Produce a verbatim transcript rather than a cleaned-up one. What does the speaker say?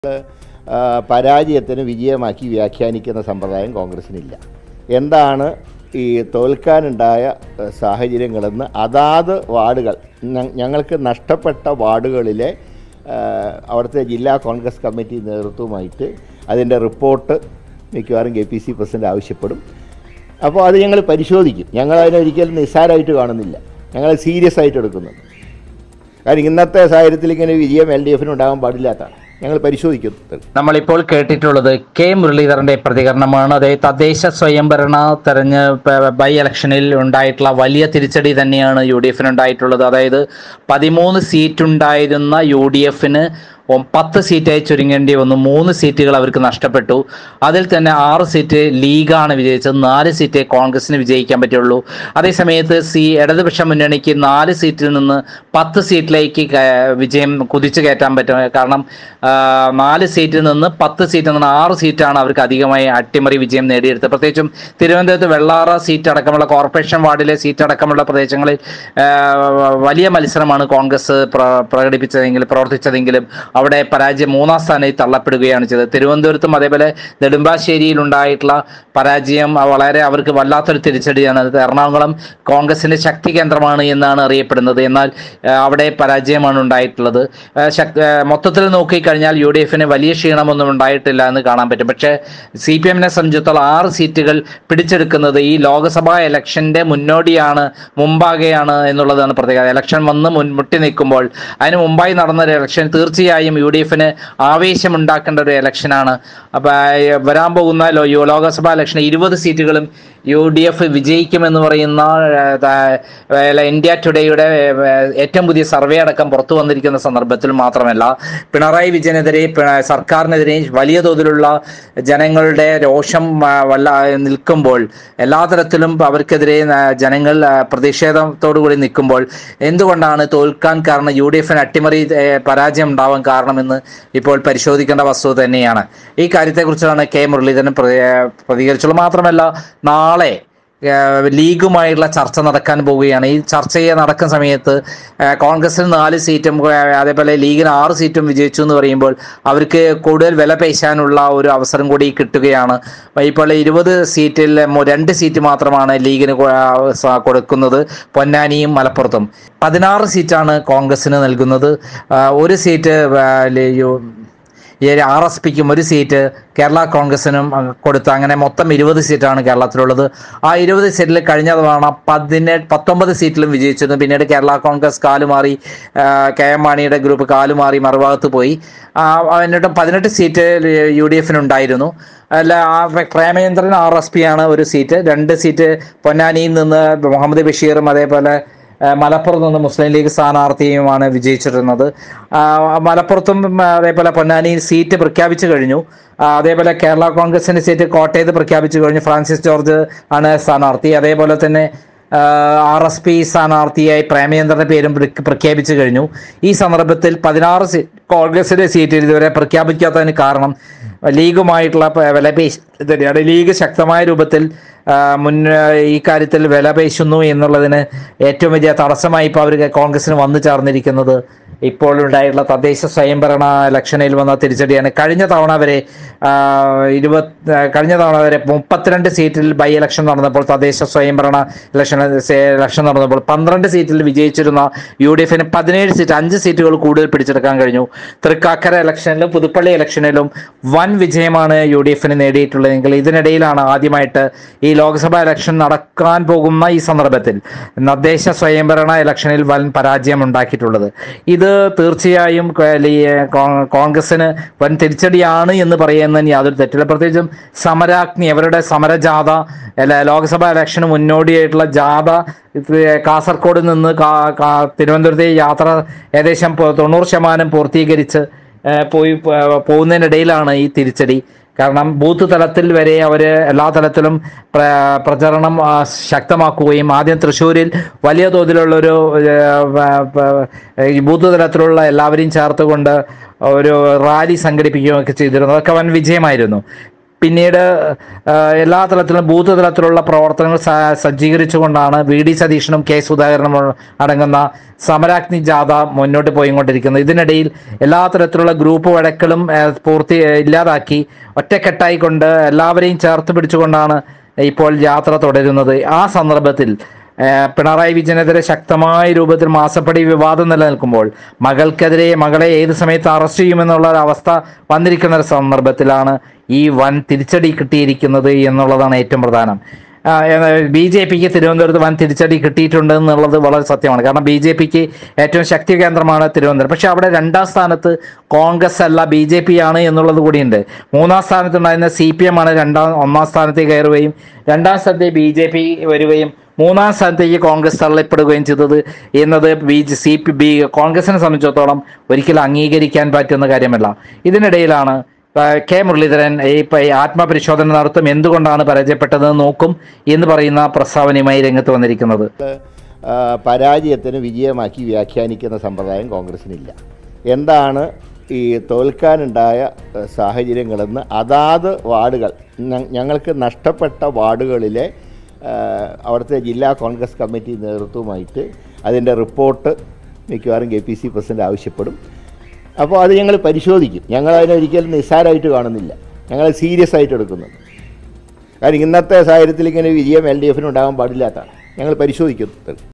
പരാജയത്തിന് വിജയമാക്കി വ്യാഖ്യാനിക്കുന്ന സമ്പ്രദായം കോൺഗ്രസിനില്ല. എന്താണ് ഈ തോൽക്കാനുണ്ടായ സാഹചര്യങ്ങളെന്ന് അതാത് വാർഡുകൾ, ഞങ്ങൾക്ക് നഷ്ടപ്പെട്ട വാർഡുകളിലെ അവിടുത്തെ ജില്ലാ കോൺഗ്രസ് കമ്മിറ്റി നേതൃത്വവുമായിട്ട് അതിൻ്റെ റിപ്പോർട്ട് മിക്കവാറും കെ പി സി പ്രസിഡന്റ് ആവശ്യപ്പെടും. അപ്പോൾ അത് ഞങ്ങൾ പരിശോധിക്കും. ഞങ്ങളതിനൊരിക്കലും നിസ്സാരമായിട്ട് കാണുന്നില്ല, ഞങ്ങൾ സീരിയസ് ആയിട്ട് എടുക്കുന്നുണ്ട്. കാരണം ഇന്നത്തെ സാഹചര്യത്തിൽ ഇങ്ങനെ വിജയം എൽ ഡി എഫിന് ഉണ്ടാകാൻ പാടില്ലാത്തതാണ്. ഞങ്ങൾ പരിശോധിക്കും. നമ്മളിപ്പോൾ കേട്ടിട്ടുള്ളത് കെ മുരളീധരന്റെ പ്രതികരണമാണ്. അതായത് തദ്ദേശ സ്വയംഭരണ തെരഞ്ഞെടുപ്പ് ബൈ ഇലക്ഷനിൽ ഉണ്ടായിട്ടുള്ള വലിയ തിരിച്ചടി തന്നെയാണ് യു ഡി എഫിന് ഉണ്ടായിട്ടുള്ളത്. അതായത് പതിമൂന്ന് സീറ്റ് ഉണ്ടായിരുന്ന യു ഡി എഫിന് പത്ത് സീറ്റായി ചുരുങ്ങേണ്ടി വന്നു. മൂന്ന് സീറ്റുകൾ അവർക്ക് നഷ്ടപ്പെട്ടു. അതിൽ തന്നെ ആറ് സീറ്റ് ലീഗാണ് വിജയിച്ചത്, നാല് സീറ്റ് കോൺഗ്രസിന് വിജയിക്കാൻ പറ്റുള്ളൂ. അതേസമയത്ത് സി ഇടതുപക്ഷ മുന്നണിക്ക് നാല് സീറ്റിൽ നിന്ന് പത്ത് സീറ്റിലേക്ക് വിജയം കുതിച്ചു കയറ്റാൻ പറ്റും. കാരണം നാല് സീറ്റിൽ നിന്ന് പത്ത് സീറ്റിൽ നിന്ന് ആറ് സീറ്റാണ് അവർക്ക് അധികമായി അട്ടിമറി വിജയം നേടിയെടുത്തത്. പ്രത്യേകിച്ചും തിരുവനന്തപുരത്ത് വെള്ളാറ സീറ്റ് അടക്കമുള്ള കോർപ്പറേഷൻ വാർഡിലെ സീറ്റ് അടക്കമുള്ള പ്രദേശങ്ങളിൽ വലിയ മത്സരമാണ് കോൺഗ്രസ് പ്രകടിപ്പിച്ചതെങ്കിലും പ്രവർത്തിച്ചതെങ്കിലും അവിടെ പരാജയം മൂന്നാം സ്ഥാനത്ത് തള്ളപ്പെടുകയാണ് ചെയ്തത്. തിരുവനന്തപുരത്തും അതേപോലെ നെടുമ്പാശ്ശേരിയിൽ ഉണ്ടായിട്ടുള്ള പരാജയം വളരെ അവർക്ക് വല്ലാത്തൊരു തിരിച്ചടിയാണ്. എറണാകുളം കോൺഗ്രസിന്റെ ശക്തി കേന്ദ്രമാണ് എന്നാണ് അറിയപ്പെടുന്നത്, എന്നാൽ അവിടെ പരാജയമാണ് ഉണ്ടായിട്ടുള്ളത്. മൊത്തത്തിൽ നോക്കിക്കഴിഞ്ഞാൽ യു ഡി എഫിന് വലിയ ക്ഷീണമൊന്നും ഉണ്ടായിട്ടില്ല എന്ന് കാണാൻ പറ്റും. പക്ഷേ സി പി എമ്മിനെ സംബന്ധിച്ചിടത്തോളം ആറ് സീറ്റുകൾ പിടിച്ചെടുക്കുന്നത് ഈ ലോക്സഭാ ഇലക്ഷന്റെ മുന്നോടിയാണ്, മുമ്പാകെയാണ് എന്നുള്ളതാണ് പ്രത്യേകത. ഇലക്ഷൻ വന്ന് മുൻമുട്ടി നിൽക്കുമ്പോൾ അതിന് മുമ്പായി നടന്നൊരു ഇലക്ഷൻ തീർച്ചയായും യു ഡി എഫിന് ആവേശമുണ്ടാക്കേണ്ട ഒരു ഇലക്ഷനാണ്. അപ്പോൾ വരാൻ പോകുന്ന ലോക്സഭാ ഇലക്ഷൻ ഇരുപത് സീറ്റുകളും യു ഡി എഫ് വിജയിക്കുമെന്ന് പറയുന്ന ഇന്ത്യ ടുഡേയുടെ ഏറ്റവും പുതിയ സർവേ അടക്കം പുറത്തു വന്നിരിക്കുന്ന സന്ദർഭത്തിൽ മാത്രമല്ല, പിണറായി വിജയനെതിരെ സർക്കാരിനെതിരെ വലിയ തോതിലുള്ള ജനങ്ങളുടെ രോഷം വല്ല നിൽക്കുമ്പോൾ, എല്ലാ തരത്തിലും അവർക്കെതിരെ ജനങ്ങൾ പ്രതിഷേധത്തോടു കൂടി നിൽക്കുമ്പോൾ എന്തുകൊണ്ടാണ് തോൽക്കാൻ കാരണം, യു ഡി എഫിന് അട്ടിമറി പരാജയം ഉണ്ടാവാൻ കാരണമെന്ന് ഇപ്പോൾ പരിശോധിക്കേണ്ട വസ്തുത തന്നെയാണ്. ഈ കാര്യത്തെക്കുറിച്ചാണ് കെ മുരളീധരൻ പ്രതികരിച്ചുള്ളത്. മാത്രമല്ല, നാളെ ലീഗുമായുള്ള ചർച്ച നടക്കാൻ പോവുകയാണ്. ഈ ചർച്ചയെ നടക്കുന്ന സമയത്ത് കോൺഗ്രസിന് നാല് സീറ്റും അതേപോലെ ലീഗിന് ആറ് സീറ്റും വിജയിച്ചു എന്ന് പറയുമ്പോൾ അവർക്ക് കൂടുതൽ വില പേശാനുള്ള ഒരു അവസരം കൂടി കിട്ടുകയാണ്. ഇപ്പോൾ ഇരുപത് സീറ്റിൽ രണ്ട് സീറ്റ് മാത്രമാണ് ലീഗിന് കൊടുക്കുന്നത്, പൊന്നാനിയും മലപ്പുറത്തും. പതിനാറ് സീറ്റാണ് കോൺഗ്രസിന് നൽകുന്നത്. ഒരു സീറ്റ് ആർ എസ് പിക്കും ഒരു സീറ്റ് കേരള കോൺഗ്രസിനും കൊടുത്ത് അങ്ങനെ മൊത്തം ഇരുപത് സീറ്റാണ് കേരളത്തിലുള്ളത്. ആ ഇരുപത് സീറ്റിൽ കഴിഞ്ഞ തവണ പതിനെട്ട് പത്തൊമ്പത് സീറ്റിലും വിജയിച്ചിരുന്നു. പിന്നീട് കേരള കോൺഗ്രസ് കാലുമാറി, കെ എം മാണിയുടെ ഗ്രൂപ്പ് കാലുമാറി മറുഭാഗത്ത് പോയി. എന്നിട്ട് പതിനെട്ട് സീറ്റ് യു ഡി എഫിനുണ്ടായിരുന്നു. അല്ല, പ്രേമചന്ദ്രൻ ആർ എസ് പി ആണ് ഒരു സീറ്റ്. രണ്ട് സീറ്റ് പൊന്നാനിയിൽ നിന്ന് മുഹമ്മദ് ബഷീറും അതേപോലെ മലപ്പുറത്ത് നിന്ന് മുസ്ലിം ലീഗ് സ്ഥാനാർത്ഥിയുമാണ് വിജയിച്ചിരുന്നത്. മലപ്പുറത്തും അതേപോലെ പൊന്നാനിയിൽ സീറ്റ് പ്രഖ്യാപിച്ചു കഴിഞ്ഞു. അതേപോലെ കേരള കോൺഗ്രസിന്റെ സീറ്റ് കോട്ടയത്ത് പ്രഖ്യാപിച്ചു കഴിഞ്ഞു. ഫ്രാൻസിസ് ജോർജ് ആണ് സ്ഥാനാർത്ഥി. അതേപോലെ തന്നെ ആർ എസ് പി സ്ഥാനാർത്ഥിയായി പ്രേമചന്ദ്രന്റെ പേരും പ്രഖ്യാപിച്ചു കഴിഞ്ഞു. ഈ സന്ദർഭത്തിൽ പതിനാറ് സീ കോൺഗ്രസിന്റെ സീറ്റ് ഇതുവരെ പ്രഖ്യാപിക്കാത്തതിന് കാരണം ലീഗുമായിട്ടുള്ള വിലപേശ് തന്നെയാണ്. ലീഗ് ശക്തമായ രൂപത്തിൽ മുൻ ഈ കാര്യത്തിൽ വിലപേശുന്നു എന്നുള്ളതിന് ഏറ്റവും വലിയ തടസ്സമായി ഇപ്പോൾ അവർ കോൺഗ്രസിന് വന്നു ചേർന്നിരിക്കുന്നത് ഇപ്പോൾ ഉണ്ടായിട്ടുള്ള തദ്ദേശ സ്വയംഭരണ ഇലക്ഷനിൽ വന്ന തിരിച്ചടിയാണ്. കഴിഞ്ഞ തവണ വരെ ഇരുപത് കഴിഞ്ഞ തവണ വരെ മുപ്പത്തിരണ്ട് സീറ്റിൽ ബൈ ഇലക്ഷൻ നടന്നപ്പോൾ, തദ്ദേശ സ്വയംഭരണ ഇലക്ഷൻ ഇലക്ഷൻ നടന്നപ്പോൾ പന്ത്രണ്ട് സീറ്റിൽ വിജയിച്ചിരുന്ന യു ഡി എഫിന് പതിനേഴ് സീറ്റ്, അഞ്ച് സീറ്റുകൾ കൂടുതൽ പിടിച്ചെടുക്കാൻ കഴിഞ്ഞു. തൃക്കാക്കര ഇലക്ഷനിലും പുതുപ്പള്ളി ഇലക്ഷനിലും വൻ വിജയമാണ് യു ഡി എഫിന് നേടിയിട്ടുള്ളതെങ്കിൽ ഇതിനിടയിലാണ് ആദ്യമായിട്ട് ഈ ലോക്സഭാ ഇലക്ഷൻ നടക്കാൻ പോകുന്ന ഈ സന്ദർഭത്തിൽ തദ്ദേശ സ്വയംഭരണ ഇലക്ഷനിൽ വൻ പരാജയം ഉണ്ടാക്കിയിട്ടുള്ളത്. ഇത് തീർച്ചയായും കോൺഗ്രസിന് വൻ തിരിച്ചടിയാണ് എന്ന് പറയുന്നതിന് യാതൊരു തെറ്റില്ല. പ്രത്യേകിച്ചും സമരാഗ്നി, അവരുടെ സമരജാഥ, ലോക്സഭാ ഇലക്ഷന് മുന്നോടിയായിട്ടുള്ള ജാഥ കാസർഗോഡ് നിന്ന് തിരുവനന്തപുരത്തെ യാത്ര ഏകദേശം തൊണ്ണൂറ് ശതമാനം പൂർത്തീകരിച്ച് പോയി പോകുന്നതിനിടയിലാണ് ഈ തിരിച്ചടി. കാരണം ബൂത്ത് തലത്തിൽ വരെ അവർ എല്ലാ തലത്തിലും പ്ര പ്രചരണം ശക്തമാക്കുകയും ആദ്യം തൃശ്ശൂരിൽ വലിയ തോതിലുള്ളൊരു ബൂത്ത് തലത്തിലുള്ള എല്ലാവരെയും ചേർത്തുകൊണ്ട് ഒരു റാലി സംഘടിപ്പിക്കുകയൊക്കെ ചെയ്തിരുന്നു. അതൊക്കെ വൻ വിജയമായിരുന്നു. പിന്നീട് എല്ലാ തലത്തിലും ബൂത്ത് തലത്തിലുള്ള പ്രവർത്തനങ്ങൾ സജ്ജീകരിച്ചുകൊണ്ടാണ് വി ഡി സതീശനും കെ സുധാകരനും അടങ്ങുന്ന സമരാഗ്നി ജാഥ മുന്നോട്ട് പോയിക്കൊണ്ടിരിക്കുന്നത്. ഇതിനിടയിൽ എല്ലാ തരത്തിലുള്ള ഗ്രൂപ്പ് വഴക്കുകളും പൂർത്തി ഇല്ലാതാക്കി ഒറ്റക്കെട്ടായിക്കൊണ്ട് എല്ലാവരെയും ചേർത്ത് പിടിച്ചുകൊണ്ടാണ് ഇപ്പോൾ യാത്ര തുടരുന്നത്. ആ സന്ദർഭത്തിൽ പിണറായി വിജയനെതിരെ ശക്തമായ രൂപത്തിൽ മാസപ്പടി വിവാദം നിലനിൽക്കുമ്പോൾ മകൾക്കെതിരെ മകളെ ഏത് സമയത്ത് അറസ്റ്റ് ചെയ്യുമെന്നുള്ള ഒരു അവസ്ഥ വന്നിരിക്കുന്ന ഒരു സന്ദർഭത്തിലാണ് ഈ വൻ തിരിച്ചടി കിട്ടിയിരിക്കുന്നത് എന്നുള്ളതാണ് ഏറ്റവും പ്രധാനം. ബി ജെ പിക്ക് തിരുവനന്തപുരത്ത് വൻ തിരിച്ചടി കിട്ടിയിട്ടുണ്ട് എന്നുള്ളത് വളരെ സത്യമാണ്. കാരണം ബി ജെ പിക്ക് ഏറ്റവും ശക്തി കേന്ദ്രമാണ് തിരുവനന്തപുരം. പക്ഷെ അവിടെ രണ്ടാം സ്ഥാനത്ത് കോൺഗ്രസ് അല്ല ബി ജെ പി ആണ് എന്നുള്ളത് കൂടിയുണ്ട്. മൂന്നാം സ്ഥാനത്തുണ്ടായിരുന്ന സി പി എം ആണ് രണ്ടാം ഒന്നാം സ്ഥാനത്തേക്ക് കയറുകയും രണ്ടാം സ്ഥാനത്തേക്ക് ബി ജെ പി വരികയും മൂന്നാം സ്ഥാനത്തേക്ക് കോൺഗ്രസ് തള്ളപ്പെടുകയും ചെയ്തത് എന്നത് B J C P B കോൺഗ്രസിനെ സംബന്ധിച്ചിടത്തോളം ഒരിക്കലും അംഗീകരിക്കാൻ പറ്റുന്ന കാര്യമല്ല. ഇതിനിടയിലാണ് കെ മുരളീധരൻ ഈ ആത്മപരിശോധന നടത്തും, എന്തുകൊണ്ടാണ് പരാജയപ്പെട്ടതെന്ന് നോക്കും എന്ന് പറയുന്ന പ്രസ്താവനയുമായി രംഗത്ത് വന്നിരിക്കുന്നത്. പരാജയത്തിന് വിജയമാക്കി വ്യാഖ്യാനിക്കുന്ന സമ്പ്രദായം കോൺഗ്രസിനില്ല. എന്താണ് ഈ തോൽക്കാനുണ്ടായ സാഹചര്യങ്ങളെന്ന് അതാത് വാർഡുകൾ, ഞങ്ങൾക്ക് നഷ്ടപ്പെട്ട വാർഡുകളിലെ അവിടുത്തെ ജില്ലാ കോൺഗ്രസ് കമ്മിറ്റി നേതൃത്വവുമായിട്ട് അതിൻ്റെ റിപ്പോർട്ട് മിക്കവാറും കെ പി സി പ്രസിഡന്റ് ആവശ്യപ്പെടും. അപ്പോൾ അത് ഞങ്ങൾ പരിശോധിക്കും. ഞങ്ങൾ അതിനൊരിക്കലും നിസ്സാരമായിട്ട് കാണുന്നില്ല, ഞങ്ങൾ സീരിയസ് ആയിട്ട് എടുക്കുന്നുണ്ട്. കാരണം ഇന്നത്തെ സാഹചര്യത്തിൽ ഇങ്ങനെ വിജയം എൽ ഡി എഫിന് ഉണ്ടാകാൻ പാടില്ലാത്തതാണ്. ഞങ്ങൾ പരിശോധിക്കുന്നത്.